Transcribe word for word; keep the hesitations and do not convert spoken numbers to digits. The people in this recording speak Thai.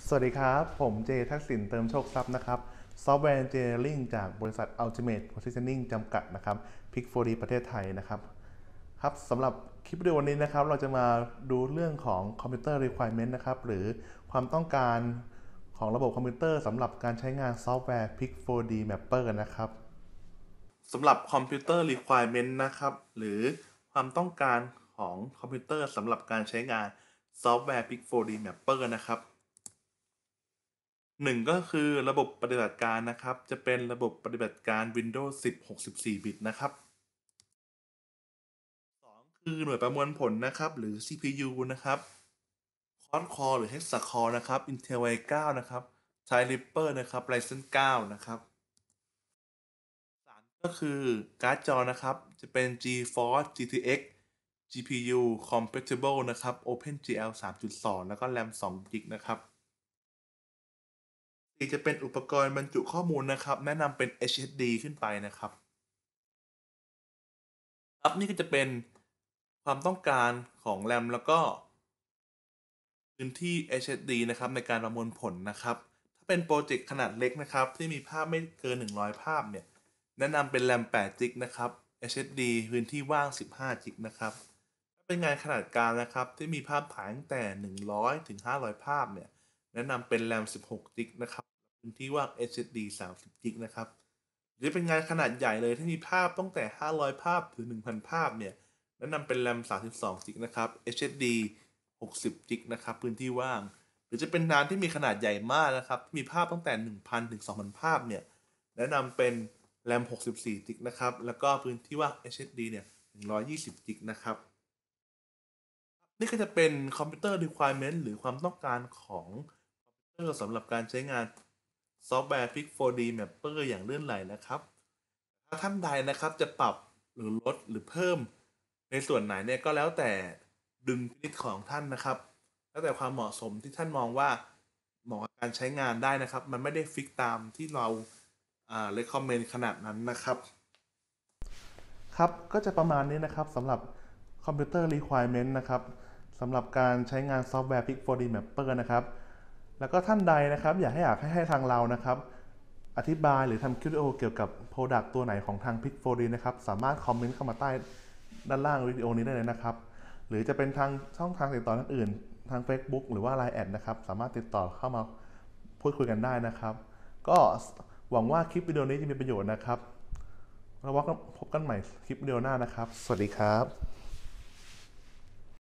สวัสดีครับผมเจทักษิณเติมโชคทรัพย์นะครับซอฟต์แวร์เอนจิเนียริ่งจากบริษัท Ultimate Positioning จำกัดนะครับ พิก โฟร์ ดี ประเทศไทยนะครับครับสำหรับคลิปวิดีโอวันนี้นะครับเราจะมาดูเรื่องของ Computer Requirement นะครับหรือความต้องการของระบบคอมพิวเตอร์สำหรับการใช้งานซอฟต์แวร์ พิก โฟร์ ดี Mapper กันนะครับสำหรับ Computer Requirement นะครับหรือความต้องการของคอมพิวเตอร์สำหรับการใช้งานซอฟต์แวร์ พิก โฟร์ ดี Mapper นะครับหนึ่งก็คือระบบปฏิบัติการนะครับจะเป็นระบบปฏิบัติการ Windows สิบ หกสิบสี่ บิตนะครับสองคือหน่วยประมวลผลนะครับหรือ ซี พี ยู นะครับ Quad Core หรือ Hexa Core นะครับ Intel ไอ ไนน์ นะครับ Threadripper นะครับ Ryzen เก้านะครับสามก็คือการ์ดจอนะครับจะเป็น GeForce จี ที เอ็กซ์ จี พี ยู Compatible นะครับ OpenGL สามจุดสอง แล้วก็ RAM สอง กิกะนะครับสี่จะเป็นอุปกรณ์บรรจุข้อมูลนะครับแนะนำเป็น เอช เอส ดี ขึ้นไปนะครับครับนี่ก็จะเป็นความต้องการของ RAM แล้วก็พื้นที่ เอช เอส ดี นะครับในการประมวลผลนะครับถ้าเป็นโปรเจกต์ขนาดเล็กนะครับที่มีภาพไม่เกินหนึ่งร้อยภาพเนี่ยแนะนำเป็น RAM แปด จิกนะครับ เอช เอส ดี พื้นที่ว่าง สิบห้า จิกนะครับถ้าเป็นงานขนาดกลางนะครับที่มีภาพถ่ายตั้งแต่หนึ่งร้อยถึงห้าร้อยภาพเนี่ยแนะนำเป็น RAM สิบหก จิกนะครับพื้นที่ว่าง เอช เอส ดี สามสิบ จิกนะครับหรือเป็นงานขนาดใหญ่เลยที่มีภาพตั้งแต่ห้าร้อยภาพถึง หนึ่งพัน ภาพเนี่ยแนะนำเป็น RAM สามสิบสอง จิกนะครับ เอช เอส ดี หกสิบ จิกนะครับพื้นที่ว่างหรือจะเป็นงานที่มีขนาดใหญ่มากนะครับที่มีภาพตั้งแต่ หนึ่งพัน ถึง สองพัน ภาพเนี่ยแนะนำเป็น RAM หกสิบสี่ จิกนะครับแล้วก็พื้นที่ว่าง เอช เอส ดี เนี่ยหนึ่งร้อยยี่สิบ จิกนะครับนี่ก็จะเป็นคอมพิวเตอร์ requirement หรือความต้องการของคอมพิวเตอร์สำหรับการใช้งานซอฟต์แวร์ พิก โฟร์ ดี Mapper อย่างลื่นไหลนะครับถ้าท่านใดนะครับจะปรับหรือลดหรือเพิ่มในส่วนไหนเนี่ยก็แล้วแต่ดุลพินิจของท่านนะครับแล้วแต่ความเหมาะสมที่ท่านมองว่าเหมาะกับการใช้งานได้นะครับมันไม่ได้ฟิกตามที่เราอ่า recommend ขนาดนั้นนะครับครับก็จะประมาณนี้นะครับสำหรับคอมพิวเตอร์ requirement นะครับสำหรับการใช้งานซอฟต์แวร์ พิก โฟร์ ดี Mapper นะครับแล้วก็ท่านใดนะครับอยากให้อยากให้ให้ทางเรานะครับอธิบายหรือทำคลิปวิดีโอเกี่ยวกับ Product ตัวไหนของทาง พิก โฟร์ ดี นะครับสามารถคอมเมนต์เข้ามาใต้ด้านล่างวิดีโอนี้ได้เลยนะครับหรือจะเป็นทางช่องทางติดต่ออื่นทาง Facebook หรือว่า ไลน์ แอดนะครับสามารถติดต่อเข้ามาพูดคุยกันได้นะครับก็หวังว่าคลิปวิดีโอนี้จะมีประโยชน์นะครับแล้วว่าพบกันใหม่คลิปวิดีโอหน้านะครับสวัสดีครับ